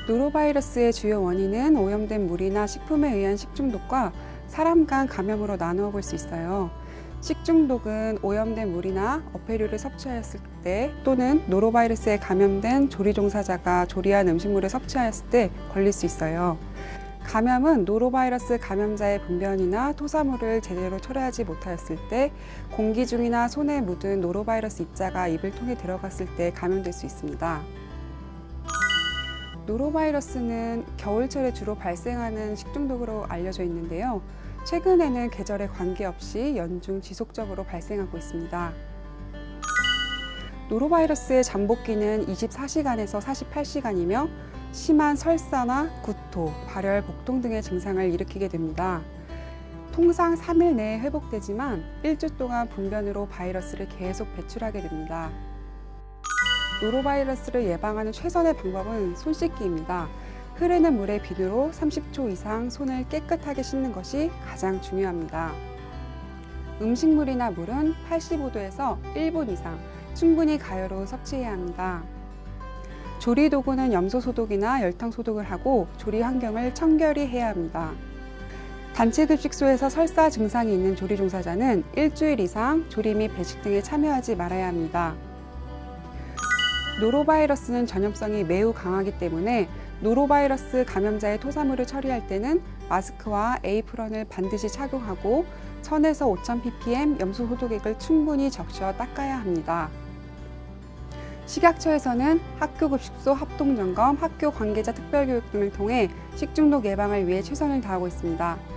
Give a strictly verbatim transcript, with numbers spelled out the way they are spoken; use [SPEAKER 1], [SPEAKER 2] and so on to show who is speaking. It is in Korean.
[SPEAKER 1] 노로바이러스의 주요 원인은 오염된 물이나 식품에 의한 식중독과 사람 간 감염으로 나누어 볼 수 있어요. 식중독은 오염된 물이나 어패류를 섭취하였을 때 또는 노로바이러스에 감염된 조리 종사자가 조리한 음식물을 섭취하였을 때 걸릴 수 있어요. 감염은 노로바이러스 감염자의 분변이나 토사물을 제대로 처리하지 못하였을 때, 공기 중이나 손에 묻은 노로바이러스 입자가 입을 통해 들어갔을 때 감염될 수 있습니다. 노로바이러스는 겨울철에 주로 발생하는 식중독으로 알려져 있는데요. 최근에는 계절에 관계없이 연중 지속적으로 발생하고 있습니다. 노로바이러스의 잠복기는 이십사 시간에서 사십팔 시간이며 심한 설사나 구토, 발열, 복통 등의 증상을 일으키게 됩니다. 통상 삼 일 내에 회복되지만 일주 동안 분변으로 바이러스를 계속 배출하게 됩니다. 노로바이러스를 예방하는 최선의 방법은 손 씻기입니다. 흐르는 물에 비누로 삼십 초 이상 손을 깨끗하게 씻는 것이 가장 중요합니다. 음식물이나 물은 팔십오 도에서 일 분 이상 충분히 가열후 섭취해야 합니다. 조리 도구는 염소 소독이나 열탕 소독을 하고 조리 환경을 청결히 해야 합니다. 단체급식소에서 설사 증상이 있는 조리 종사자는 일주일 이상 조리 및 배식 등에 참여하지 말아야 합니다. 노로바이러스는 전염성이 매우 강하기 때문에 노로바이러스 감염자의 토사물을 처리할 때는 마스크와 에이프런을 반드시 착용하고 천에서 오천 ppm 염소 소독액을 충분히 적셔 닦아야 합니다. 식약처에서는 학교급식소 합동점검, 학교 관계자 특별교육 등을 통해 식중독 예방을 위해 최선을 다하고 있습니다.